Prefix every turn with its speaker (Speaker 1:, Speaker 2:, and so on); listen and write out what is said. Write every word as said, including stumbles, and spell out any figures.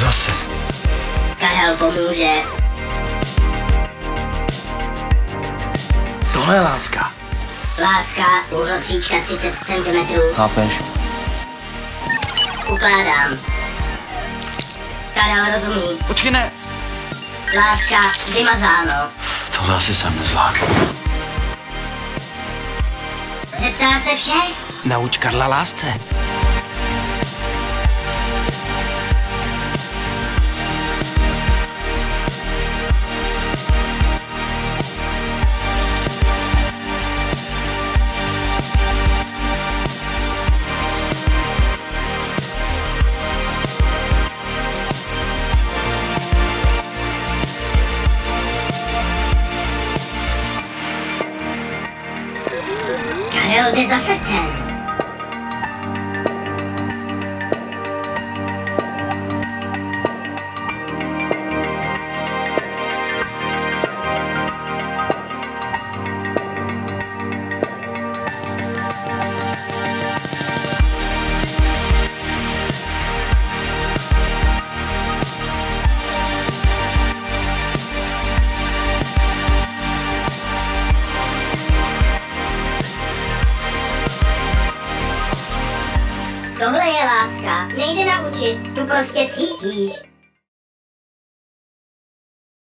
Speaker 1: Zase.
Speaker 2: Karel pomůže.
Speaker 1: Tohle je láska.
Speaker 2: Láska, úhlopříčka třicet centimetrů.
Speaker 1: Chápeš?
Speaker 2: Ukládám. Karel rozumí.
Speaker 1: Počkej, ne.
Speaker 2: Láska, vymazáno.
Speaker 1: Tohle asi jsem nezvládnu.
Speaker 2: Zeptá se všech?
Speaker 3: Nauč Karla lásce.
Speaker 2: Karel jde za srdcem. Tohle je láska. Nejde naučit, tu prostě cítíš.